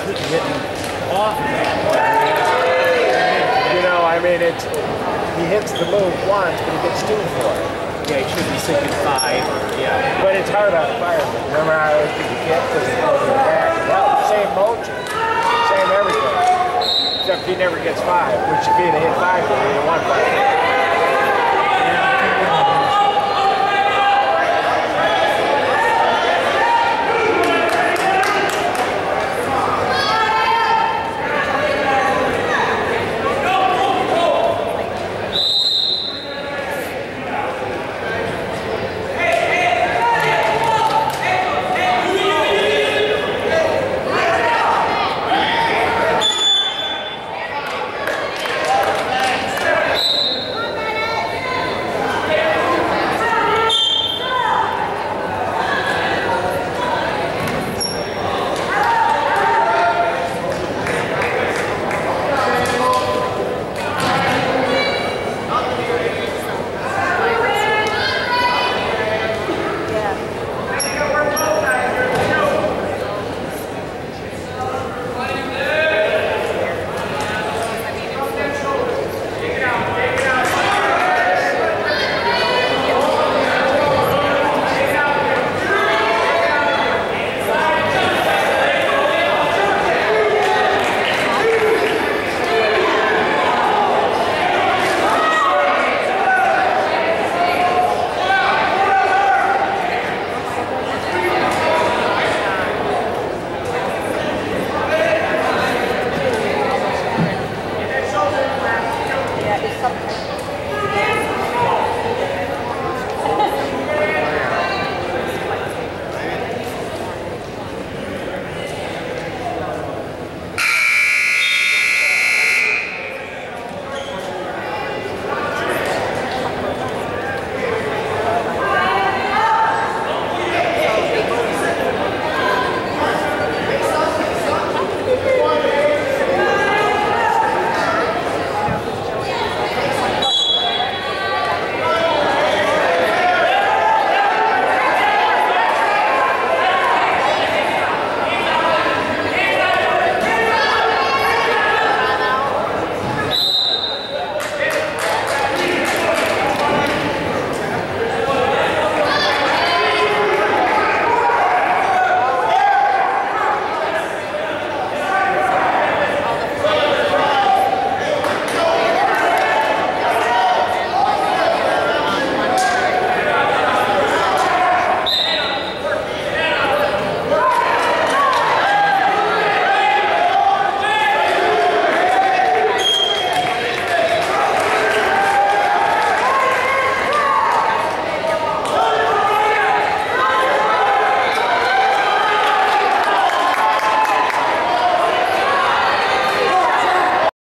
hitting off of that. You know, I mean, he hits the move once, but he gets 2 for it. Yeah, he should be sinking 5. Yeah. But it's hard on a fireman. Remember how I always think you can't because it's over the back. No, same motion, same everything. Except he never gets 5, which if he'd have hit 5, he'd have won 5.